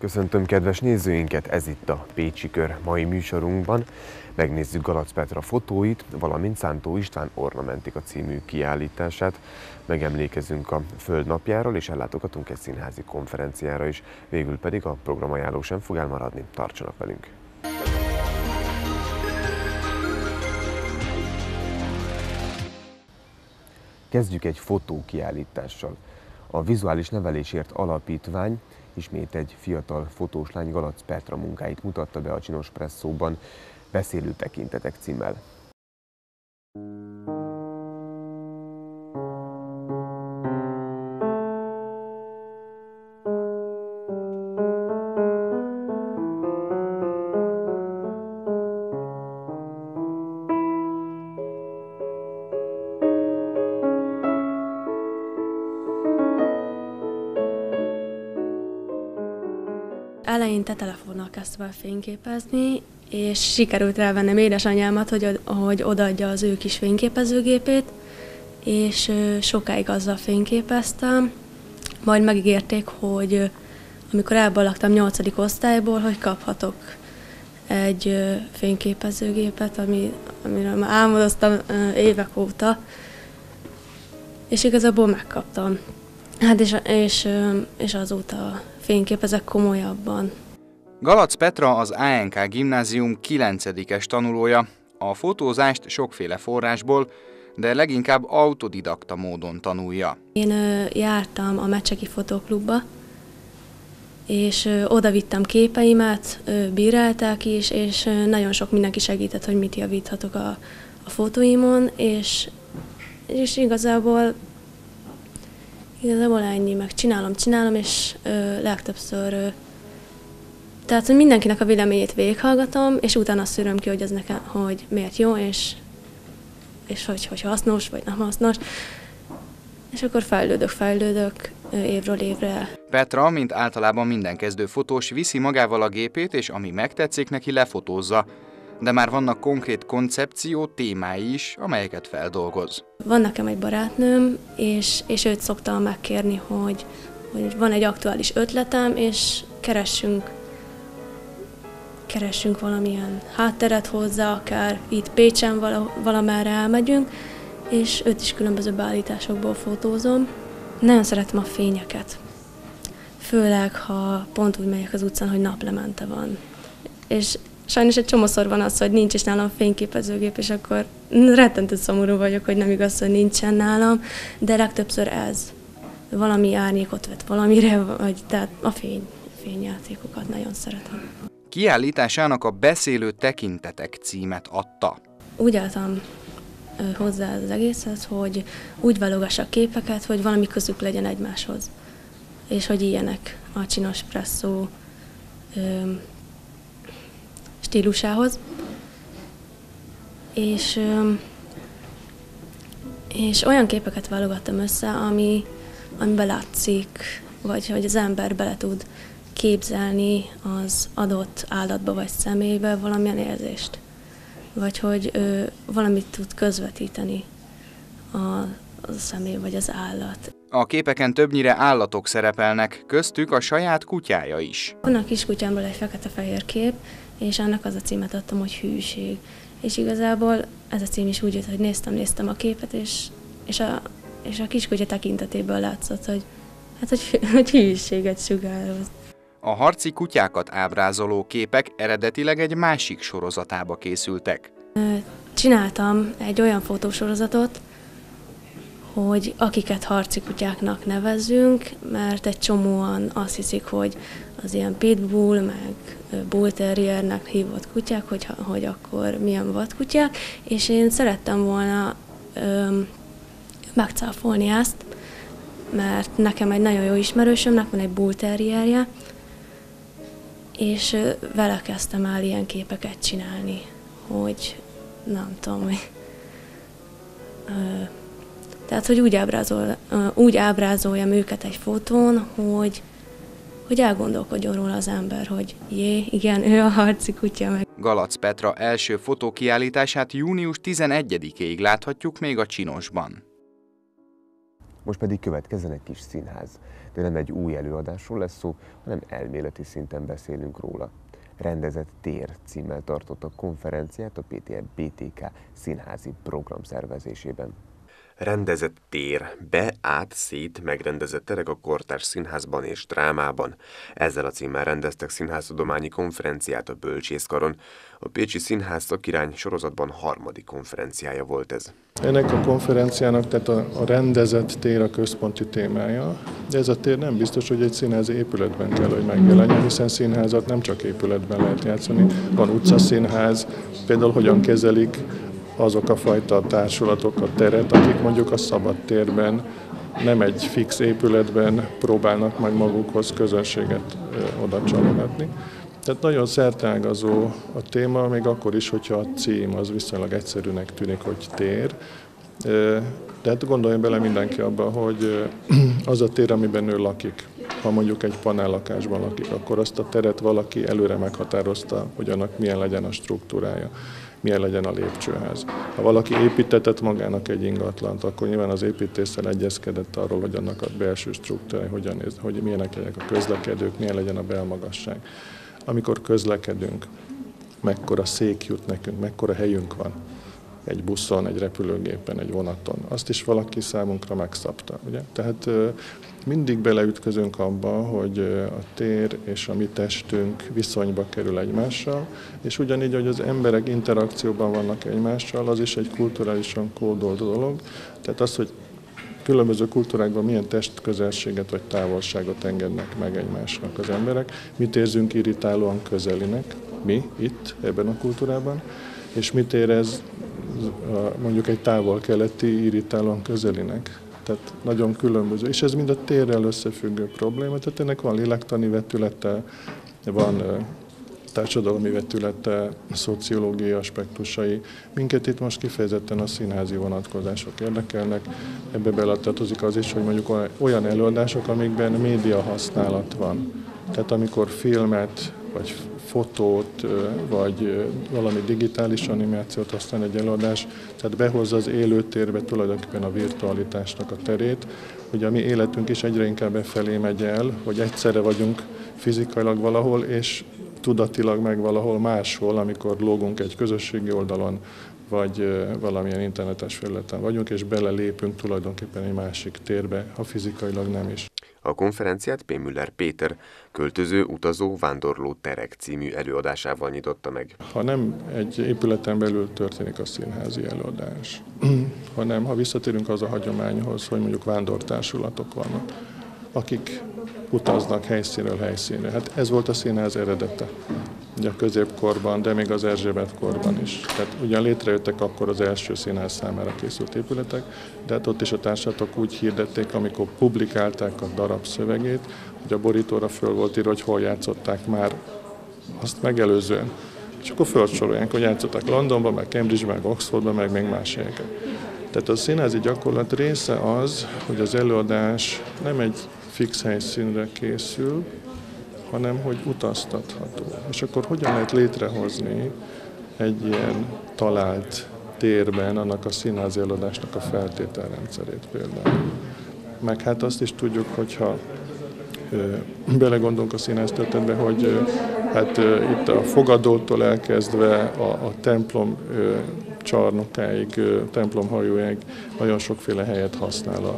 Köszöntöm kedves nézőinket, ez itt a Pécsi Kör. Mai műsorunkban megnézzük Galac Petra fotóit, valamint Szántó István Ornamentika című kiállítását. Megemlékezünk a Föld napjáról, és ellátogatunk egy színházi konferenciára is. Végül pedig a programajánló sem fog elmaradni. Tartsanak velünk! Kezdjük egy fotókiállítással. A Vizuális Nevelésért Alapítvány ismét egy fiatal fotós lány, Galac Petra munkáit mutatta be a Csinos Presszóban Beszélő tekintetek címmel. Eleinte telefonnal kezdtem el fényképezni, és sikerült rávennem édesanyámat, hogy odaadja az ő kis fényképezőgépét, és sokáig azzal fényképeztem. Majd megígérték, hogy amikor elbalagtam 8. osztályból, hogy kaphatok egy fényképezőgépet, amiről már álmodoztam évek óta, és igazából megkaptam. Hát és azóta fényképezek komolyabban. Galac Petra az ANK gimnázium 9-es tanulója. A fotózást sokféle forrásból, de leginkább autodidakta módon tanulja. Én jártam a Mecseki Fotóklubba, és oda vittem képeimet, bírálták is, és nagyon sok mindenki segített, hogy mit javíthatok a fotóimon, és igazából ennyi, meg csinálom, és legtöbbször, tehát hogy mindenkinek a véleményét végighallgatom, és utána szűröm ki, hogy ez nekem, hogy miért jó, és hogy hasznos, vagy nem hasznos, és akkor fejlődök évről évre. Petra, mint általában minden kezdő fotós, viszi magával a gépét, és ami megtetszik neki, lefotózza. De már vannak konkrét koncepció, témái is, amelyeket feldolgoz. Van nekem egy barátnőm, és őt szoktam megkérni, hogy van egy aktuális ötletem, és keressünk valamilyen hátteret hozzá, akár itt Pécsen valamerre elmegyünk, és őt is különböző beállításokból fotózom. Nagyon szeretem a fényeket, főleg ha pont úgy megyek az utcán, hogy naplemente van. És sajnos egy csomószor van az, hogy nincs is nálam fényképezőgép, és akkor rettentő szomorú vagyok, hogy nem igaz, hogy nincsen nálam, de legtöbbször ez. Valami árnyékot vet valamire, tehát a fényjátékokat nagyon szeretem. Kiállításának a Beszélő tekintetek címet adta. Úgy álltam hozzá az egészhez, hogy úgy válogassak képeket, hogy valami közük legyen egymáshoz. És hogy ilyenek a Csinos Presszó stílusához. És olyan képeket válogattam össze, amiben látszik, vagy hogy az ember bele tud képzelni az adott állatba vagy személybe valamilyen érzést. Vagy hogy valamit tud közvetíteni a személy vagy az állat. A képeken többnyire állatok szerepelnek, köztük a saját kutyája is. Van a kiskutyámból egy fekete-fehér kép, és annak az a címet adtam, hogy hűség. És igazából ez a cím is úgy jött, hogy néztem a képet, és a kiskutya tekintetéből látszott, hogy hűséget sugároz. A harci kutyákat ábrázoló képek eredetileg egy másik sorozatába készültek. Csináltam egy olyan fotósorozatot, hogy akiket harci kutyáknak nevezzünk, mert egy csomóan azt hiszik, hogy az ilyen pitbull, meg bull terriernek hívott kutyák, hogy akkor milyen vadkutyák, és én szerettem volna megcáfolni ezt, mert nekem egy nagyon jó ismerősömnek van egy bull terrierje, és vele kezdtem el ilyen képeket csinálni, hogy nem tudom, tehát, hogy úgy ábrázoljam őket egy fotón, hogy elgondolkodjon róla az ember, hogy igen, ő a harci kutya meg. Galac Petra első fotókiállítását június 11-ig láthatjuk még a Csinosban. Most pedig következzen egy kis színház, de nem egy új előadásról lesz szó, hanem elméleti szinten beszélünk róla. Rendezett tér címmel tartottak konferenciát a PTF-BTK színházi program szervezésében. Rendezett tér, be, át, szét megrendezett terek a kortárs színházban és drámában. Ezzel a címmel rendeztek színháztudományi konferenciát a Bölcsészkaron. A Pécsi Színház Szakirány sorozatban 3. konferenciája volt ez. Ennek a konferenciának tehát a rendezett tér a központi témája, de ez a tér nem biztos, hogy egy színházi épületben kell, hogy megjelenjen, hiszen színházat nem csak épületben lehet játszani. Van utcaszínház, például hogyan kezelik azok a fajta társulatok a teret, akik mondjuk a szabad térben, nem egy fix épületben próbálnak meg magukhoz közönséget oda csalogatni. Tehát nagyon szerteágazó a téma, még akkor is, hogyha a cím az viszonylag egyszerűnek tűnik, hogy tér. De hát gondoljon bele mindenki abba, hogy az a tér, amiben ő lakik, ha mondjuk egy panellakásban lakik, akkor azt a teret valaki előre meghatározta, hogy annak milyen legyen a struktúrája, milyen legyen a lépcsőház. Ha valaki építetett magának egy ingatlant, akkor nyilván az építéssel egyezkedett arról, hogy annak a belső struktúrája hogyan néz, hogy milyenek legyenek a közlekedők, milyen legyen a belmagasság. Amikor közlekedünk, mekkora szék jut nekünk, mekkora helyünk van egy buszon, egy repülőgépen, egy vonaton. Azt is valaki számunkra megszabta, ugye? Tehát mindig beleütközünk abba, hogy a tér és a mi testünk viszonyba kerül egymással, és ugyanígy, hogy az emberek interakcióban vannak egymással, az is egy kulturálisan kódolt dolog. Tehát az, hogy különböző kultúrákban milyen testközelséget vagy távolságot engednek meg egymásnak az emberek, mit érzünk irritálóan közelinek, mi itt, ebben a kultúrában, és mit érez mondjuk egy távol-keleti irritálóan közelinek. Tehát nagyon különböző, és ez mind a térrel összefüggő probléma, tehát ennek van lélektani vetülete, van társadalmi vetülete, szociológiai aspektusai. Minket itt most kifejezetten a színházi vonatkozások érdekelnek. Ebbe beletartozik az is, hogy mondjuk olyan előadások, amikben média használat van. Tehát amikor filmet, vagy fotót, vagy valami digitális animációt használ egy előadás, tehát behozza az élőtérbe tulajdonképpen a virtualitásnak a terét. Ugye a mi életünk is egyre inkább befelé megy el, hogy egyszerre vagyunk fizikailag valahol, és tudatilag meg valahol máshol, amikor lógunk egy közösségi oldalon, vagy valamilyen internetes felületen vagyunk, és belelépünk tulajdonképpen egy másik térbe, ha fizikailag nem is. A konferenciát P. Müller Péter költöző, utazó, vándorló terek című előadásával nyitotta meg. Ha nem egy épületen belül történik a színházi előadás, hanem ha visszatérünk az a hagyományhoz, hogy mondjuk vándortársulatok vannak, akik utaznak helyszínről helyszínre. Hát ez volt a színház eredete. Ugye a középkorban, de még az Erzsébet-korban is. Tehát ugyan létrejöttek akkor az első színház számára készült épületek, de hát ott is a társulatok úgy hirdették, amikor publikálták a darab szövegét, hogy a borítóra föl volt írva, hogy hol játszották már azt megelőzően. És akkor felsorolják, hogy játszották Londonban, meg Cambridge-ben, meg Oxfordban, meg még más helyeken. Tehát a színházi gyakorlat része az, hogy az előadás nem egy fix helyszínre készül, hanem hogy utaztatható. És akkor hogyan lehet létrehozni egy ilyen talált térben annak a színházi előadásnak a feltételrendszerét például. Meg hát azt is tudjuk, hogyha belegondolunk a színház történetbe, hogy hát itt a fogadótól elkezdve a templom csarnokáig, templomhajójáig nagyon sokféle helyet használ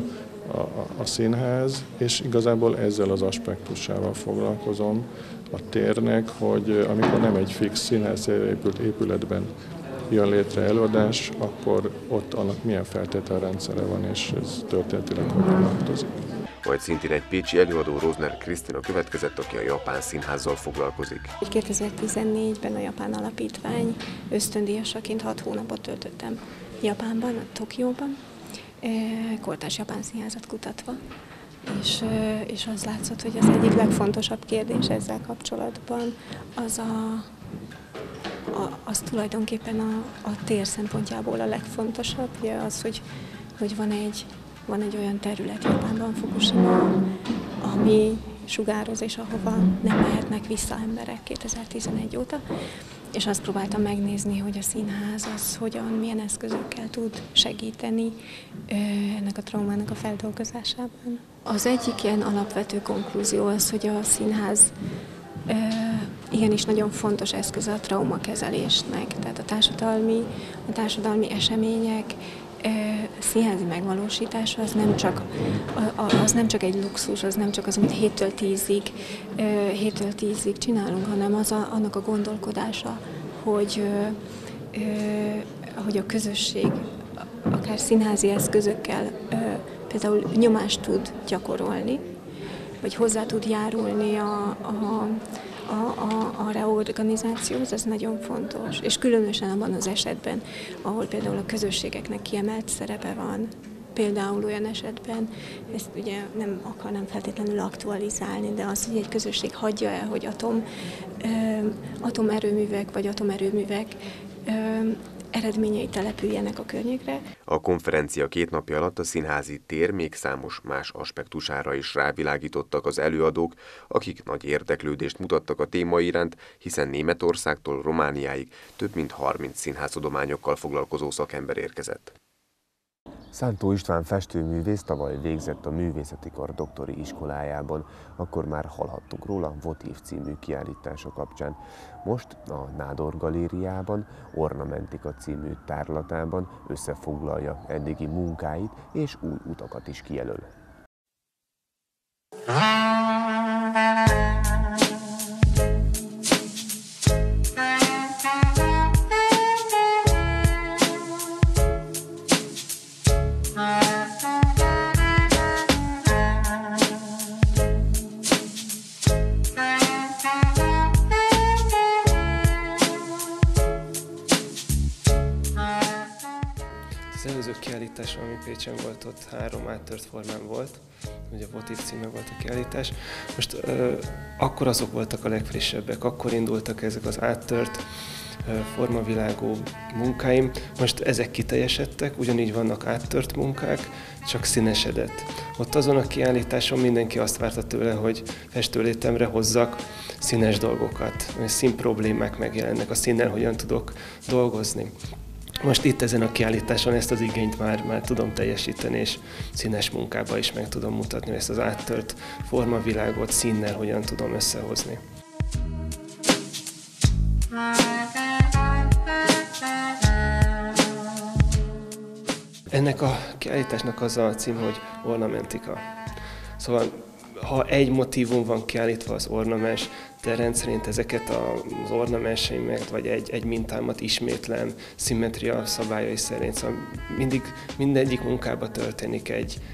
a színház, és igazából ezzel az aspektusával foglalkozom a térnek, hogy amikor nem egy fix színház épületben jön létre előadás, akkor ott annak milyen feltételrendszere van, és ez történetileg hogyan változik. Majd szintén egy pécsi előadó, Rozner Krisztina következett, aki a Japán Színházzal foglalkozik. 2014-ben a Japán Alapítvány ösztöndíjasaként 6 hónapot töltöttem Japánban, Tokióban, kortárs japán színházat kutatva, és az látszott, hogy az egyik legfontosabb kérdés ezzel kapcsolatban az tulajdonképpen a tér szempontjából a legfontosabb, ugye az, hogy van egy olyan terület Japánban, Fukushima, ami sugároz, és ahova nem mehetnek vissza emberek 2011 óta, és azt próbáltam megnézni, hogy a színház az hogyan, milyen eszközökkel tud segíteni ennek a traumának a feldolgozásában. Az egyik ilyen alapvető konklúzió az, hogy a színház igenis nagyon fontos eszköz a traumakezelésnek, tehát a társadalmi események színházi megvalósítása az nem csak egy luxus, az nem csak az, amit 7-től 10-ig csinálunk, hanem annak a gondolkodása, hogy a közösség akár színházi eszközökkel például nyomást tud gyakorolni, vagy hozzá tud járulni a reorganizációhoz, ez nagyon fontos. És különösen abban az esetben, ahol például a közösségeknek kiemelt szerepe van, például olyan esetben, ezt ugye nem akarnám feltétlenül aktualizálni, de az, hogy egy közösség hagyja el, hogy atomerőművek vagy atomerőművek eredményei települjenek a környékre. A konferencia 2 napja alatt a színházi tér még számos más aspektusára is rávilágítottak az előadók, akik nagy érdeklődést mutattak a téma iránt, hiszen Németországtól Romániáig több mint 30 színháztudományokkal foglalkozó szakember érkezett. Szántó István festőművész tavaly végzett a Művészeti Kar doktori iskolájában, akkor már hallhattunk róla Votív című kiállítása kapcsán. Most a Nádor Galériában, Ornamentika című tárlatában összefoglalja eddigi munkáit és új utakat is kijelöl. Az előző kiállítás, ami Pécsen volt, ott 3 áttört formán volt, ugye Votív címe volt a kiállítás. Most akkor azok voltak a legfrissebbek, akkor indultak ezek az áttört, formavilágú munkáim. Most ezek kiteljesedtek, ugyanígy vannak áttört munkák, csak színesedett. Ott azon a kiállításon mindenki azt várta tőle, hogy festőlétemre hozzak színes dolgokat, színproblémák megjelennek, a színnel hogyan tudok dolgozni. Most itt ezen a kiállításon ezt az igényt már tudom teljesíteni, és színes munkába is meg tudom mutatni, ezt az áttört formavilágot színnel hogyan tudom összehozni. Ennek a kiállításnak az a cím, hogy Ornamentika. Szóval, ha egy motívum van kiállítva, az ornamens, de rendszerint ezeket az ornamenseimet, vagy egy mintámat ismétlem, szimmetria szabályai szerint. Szóval mindegyik munkában történik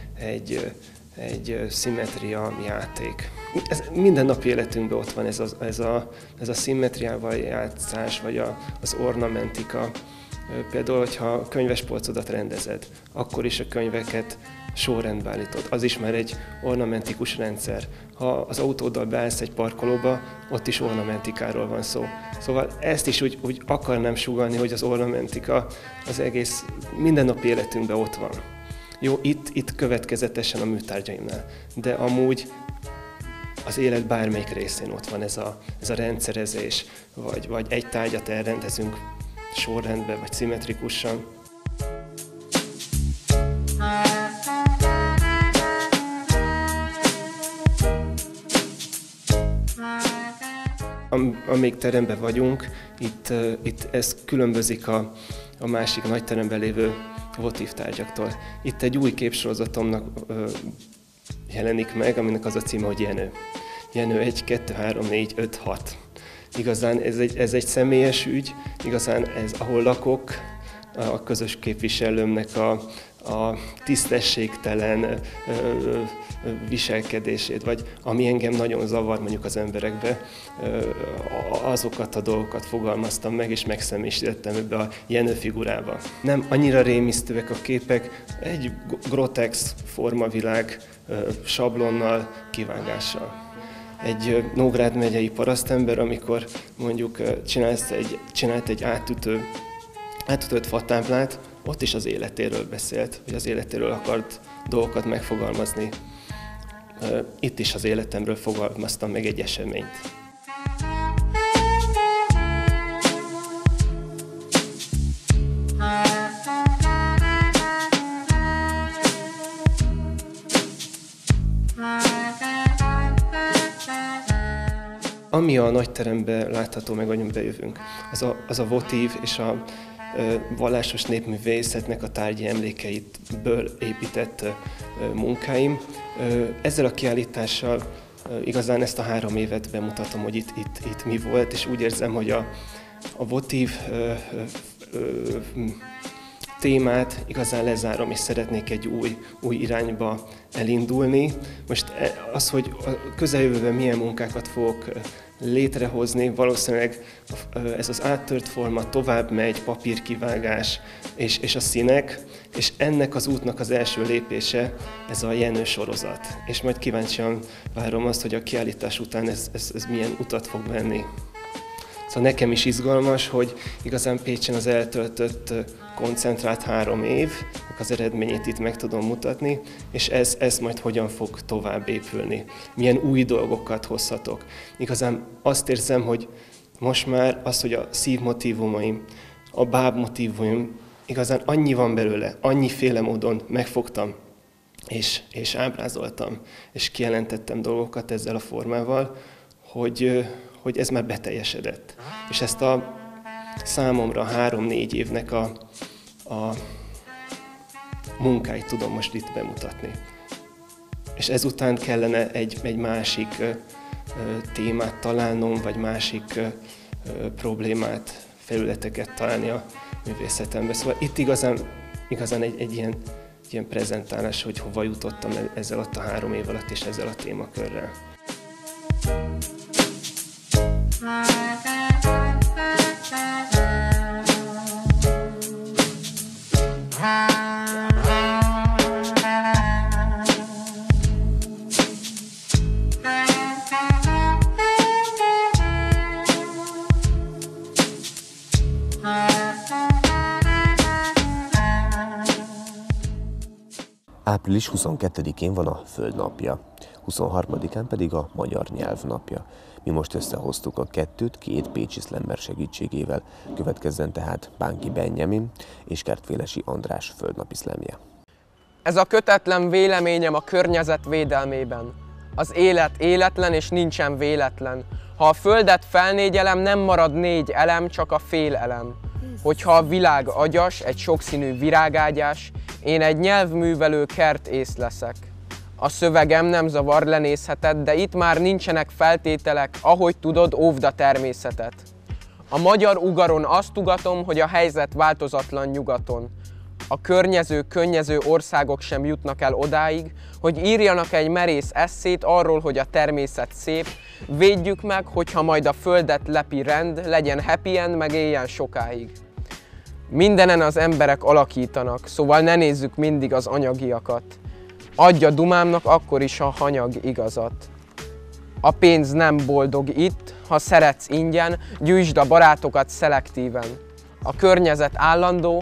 egy szimmetria játék. Ez minden nap életünkben ott van ez a szimmetriával játszás, vagy az ornamentika. Például, hogyha a könyvespolcodat rendezed, akkor is a könyveket sorrendbe állítod. Az is már egy ornamentikus rendszer. Ha az autóddal beállsz egy parkolóba, ott is ornamentikáról van szó. Szóval ezt is úgy akarnám sugallni, hogy az ornamentika az egész mindennapi életünkben ott van. Jó, itt következetesen a műtárgyaimnál, de amúgy az élet bármelyik részén ott van ez a rendszerezés, vagy egy tárgyat elrendezünk sorrendbe, vagy szimmetrikusan. Amíg teremben vagyunk, itt ez különbözik a másik nagy teremben lévő votív tárgyaktól. Itt egy új képsorozatomnak jelenik meg, aminek az a címe, hogy Jenő. Jenő 1, 2, 3, 4, 5, 6. Igazán ez egy személyes ügy, igazán ez, ahol lakok, a közös képviselőmnek a tisztességtelen viselkedését, vagy ami engem nagyon zavar mondjuk az emberekbe, azokat a dolgokat fogalmaztam meg, és megszemélyisítettem ebbe a Jenő figurába. Nem annyira rémisztőek a képek, egy grotex formavilág sablonnal, kivágással. Egy Nógrád megyei parasztember, amikor mondjuk csinált egy átütött fatáblát, ott is az életéről beszélt, vagy az életéről akart dolgokat megfogalmazni. Itt is az életemről fogalmaztam meg egy eseményt. ami a nagyteremben látható meg, amiben jövünk, az a votív és a vallásos népművészetnek a tárgyi emlékeitből épített munkáim. Ezzel a kiállítással igazán ezt a 3 évet bemutatom, hogy itt mi volt, és úgy érzem, hogy a votív témát igazán lezárom, és szeretnék egy új irányba elindulni. Most az, hogy a közeljövőben milyen munkákat fogok létrehozni, valószínűleg ez az áttört forma tovább megy, papírkivágás és a színek, és ennek az útnak az első lépése ez a Jenő sorozat. És majd kíváncsian várom azt, hogy a kiállítás után ez milyen utat fog venni. Szóval nekem is izgalmas, hogy igazán Pécsen az eltöltött koncentrált 3 évnek az eredményét itt meg tudom mutatni, és ez majd hogyan fog tovább épülni. Milyen új dolgokat hozhatok. Igazán azt érzem, hogy most már az, hogy a szívmotívumaim, a bábmotívumaim, igazán annyi van belőle, annyiféle módon megfogtam, és ábrázoltam, és kijelentettem dolgokat ezzel a formával, hogy ez már beteljesedett. És ezt a számomra 3-4 évnek a munkáit tudom most itt bemutatni. És ezután kellene egy másik témát találnom, vagy másik problémát, felületeket találni a művészetembe. Szóval itt igazán egy ilyen prezentálás, hogy hova jutottam ezzel alatt a 3 év alatt és ezzel a témakörrel. Április 22-én van a Föld napja, 23-án pedig a magyar nyelv napja. Mi most összehoztuk a kettőt 2 pécsi szlemmer segítségével. Következzen tehát Bánki Benjamin és Kertfélesi András földnapi szlemje. Ez a kötetlen véleményem a környezet védelmében. Az élet életlen és nincsen véletlen. Ha a földet felnégyelem, nem marad 4 elem, csak a fél elem. Hogyha a világ agyas, egy sokszínű virágágyás, én egy nyelvművelő kertész leszek. A szövegem nem zavar, lenézheted, de itt már nincsenek feltételek, ahogy tudod, óvd a természetet. A magyar ugaron azt tugatom, hogy a helyzet változatlan nyugaton. A környező, könnyező országok sem jutnak el odáig, hogy írjanak egy merész esszét arról, hogy a természet szép, védjük meg, hogyha majd a földet lepi rend, legyen happy end, meg éljen sokáig. Mindenen az emberek alakítanak, szóval ne nézzük mindig az anyagiakat. Adj a dumámnak akkor is a hanyag igazat. A pénz nem boldog itt, ha szeretsz ingyen, gyűjtsd a barátokat szelektíven. A környezet állandó,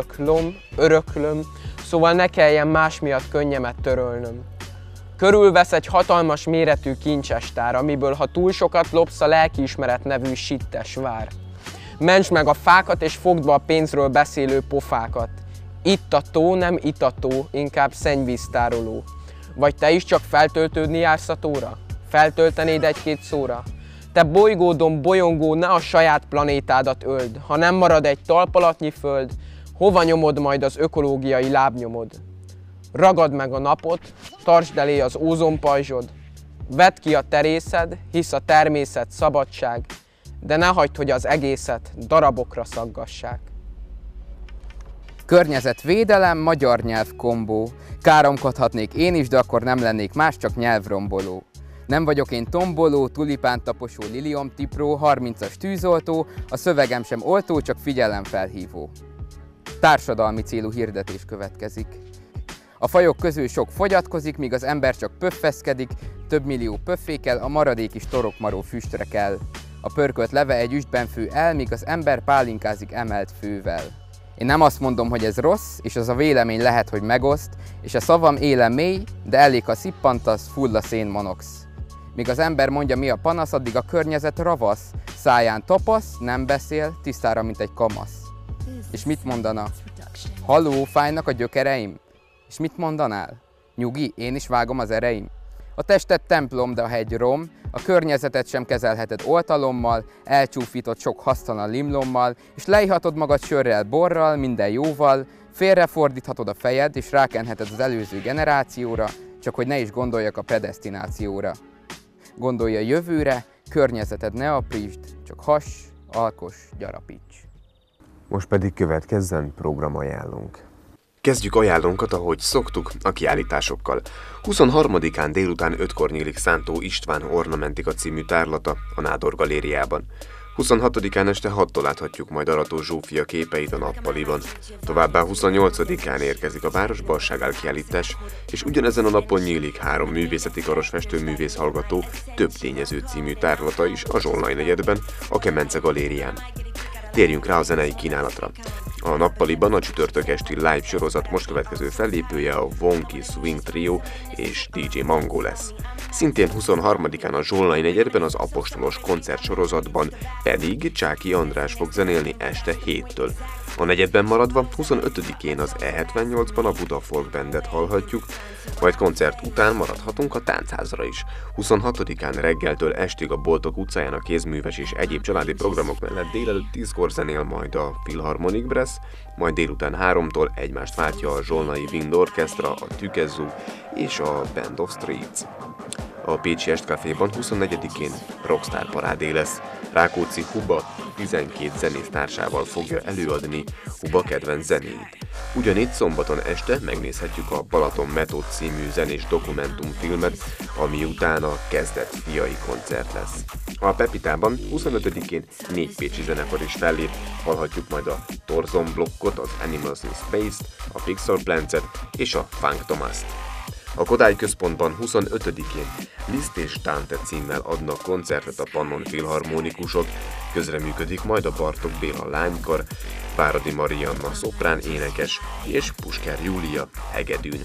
öröklöm, szóval ne kelljen más miatt könnyemet törölnöm. Körülvesz egy hatalmas méretű kincsestár, amiből ha túl sokat lopsz, a lelkiismeret nevű sittes vár. Mentsd meg a fákat és fogd be a pénzről beszélő pofákat. Itt a tó, nem itató, inkább szennyvíztároló. Vagy te is csak feltöltődni jársz a tóra? Feltöltenéd 1-2 szóra? Te bolygódon bolyongó, ne a saját planétádat öld. Ha nem marad egy talpalatnyi föld, hova nyomod majd az ökológiai lábnyomod? Ragad meg a napot, tartsd elé az ózonpajzsod. Vedd ki a terészed, hisz a természet szabadság, de ne hagyd, hogy az egészet darabokra szaggassák. Környezetvédelem, magyar nyelv kombó. Káromkodhatnék én is, de akkor nem lennék más, csak nyelvromboló. Nem vagyok én tomboló, tulipántaposó, liliomtipró, 30-as tűzoltó, a szövegem sem oltó, csak figyelemfelhívó. Társadalmi célú hirdetés következik. A fajok közül sok fogyatkozik, míg az ember csak pöffeszkedik, több millió pöffékkel, a maradék is torokmaró füstre kell. A pörkölt leve egy üstben fő el, míg az ember pálinkázik emelt fővel. Én nem azt mondom, hogy ez rossz, és az a vélemény lehet, hogy megoszt, és a szavam éle mély, de elég, ha szippantasz, full a szénmonox. Míg az ember mondja, mi a panasz, addig a környezet ravasz, száján tapasz, nem beszél, tisztára, mint egy kamasz. És mit mondana? Halló, fájnak a gyökereim? És mit mondanál? Nyugi, én is vágom az ereim. A tested templom, de a hegy rom, a környezetet sem kezelheted oltalommal, elcsúfított sok hasztalan limlommal, és leíhatod magad sörrel, borral, minden jóval, félrefordíthatod a fejed, és rákenheted az előző generációra, csak hogy ne is gondoljak a predesztinációra. Gondolj a jövőre, környezeted ne aprítsd, csak hass, alkos, gyarapíts. Most pedig következzen programajánlónk. Kezdjük ajánlónkat, ahogy szoktuk, a kiállításokkal. 23-án délután 5-kor nyílik Szántó István Ornamentika című tárlata a Nádor Galériában. 26-án este 6-tól láthatjuk majd Arató Zsófia képeit a Nappaliban. Továbbá 28-án érkezik a Városbarságál kiállítás, és ugyanezen a napon nyílik 3 művészeti karos festőművész hallgató Több tényező című tárlata is a Zsolnay negyedben, a Kemence Galérián. Térjünk rá a zenei kínálatra. A Nappaliban a csütörtök esti live sorozat most következő fellépője a Wonky Swing Trio és DJ Mango lesz. Szintén 23-án a Zsolnay negyedben az Apostolos koncertsorozatban pedig Csáky András fog zenélni este 7-től. A negyedben maradva 25-én az E78-ban a Buda Folk Bandet hallhatjuk, majd koncert után maradhatunk a Táncházra is. 26-án reggeltől estig a Boltok utcáján a kézműves és egyéb családi programok mellett délelőtt 10-kor zenél majd a Philharmonic Brass, majd délután 3-tól egymást váltja a Zsolnay Wind Orchestra, a Tükezú és a Band of Streets. A Pécsi Estcaféban 24-én Rockstar parádé lesz. Rákóczi Huba 12 zenész társával fogja előadni Huba kedvenc zenéit. Ugyanígy szombaton este megnézhetjük a Balaton Metód című zenés dokumentumfilmet, ami után a Kezdet fiai koncert lesz. A Pepitában 25-én 4 pécsi zenekar is fellép, hallhatjuk majd a Torzon blokkot, az Animals in Space-t, a Pixel Plants-et és a Funk Thomas-t. A Kodály Központban 25-én Liszt és Dante címmel adnak koncertet a Pannon filharmonikusok, közreműködik majd a Bartók Béla lánykar, Váradi Marianna szoprán énekes és Pusker Júlia hegedűn.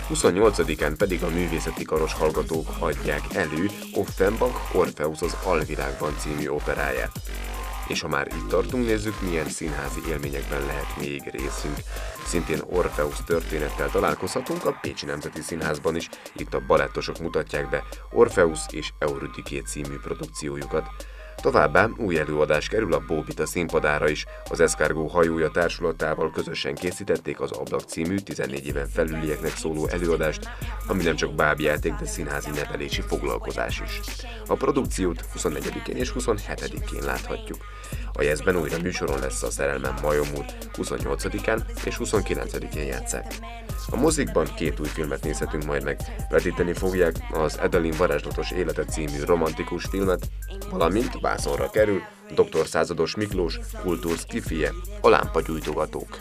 28-án pedig a művészeti karos hallgatók adják elő Offenbach Orpheus az Alvilágban című operáját. És ha már itt tartunk, nézzük, milyen színházi élményekben lehet még részünk. Szintén Orpheus történettel találkozhatunk a Pécsi Nemzeti Színházban is, itt a balettosok mutatják be Orpheus és Euridike című produkciójukat. Továbbá új előadás kerül a Bóbita színpadára is. Az Eszkárgó hajója társulatával közösen készítették az Ablak című 14 éven felülieknek szóló előadást, ami nem csak bábjáték, de színházi nevelési foglalkozás is. A produkciót 24-én és 27-én láthatjuk. A Jeszben újra műsoron lesz a Szerelmem majomul, 28-án és 29-én játsszák. A mozikban 2 új filmet nézhetünk majd meg. Vetíteni fogják az Edelin varázslatos élete című romantikus filmet, valamint vászonra kerül Dr. Százados Miklós kultúrszkifije, a Lámpagyújtogatók.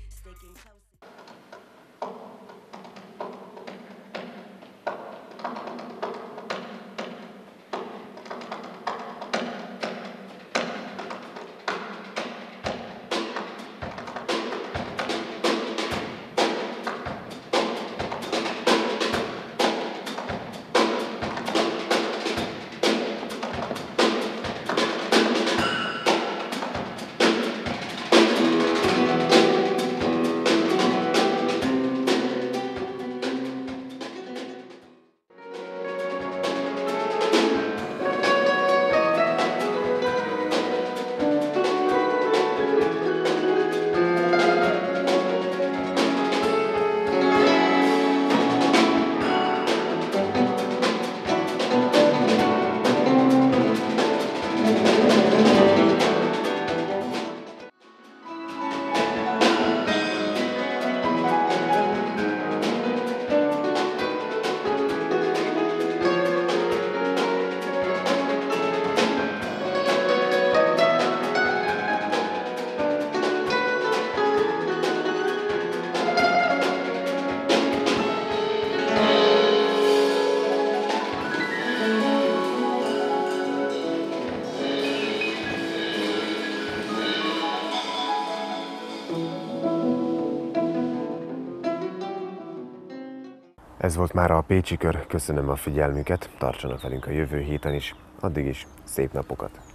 Ez volt már a Pécsi Kör, köszönöm a figyelmüket, tartsanak velünk a jövő héten is, addig is szép napokat!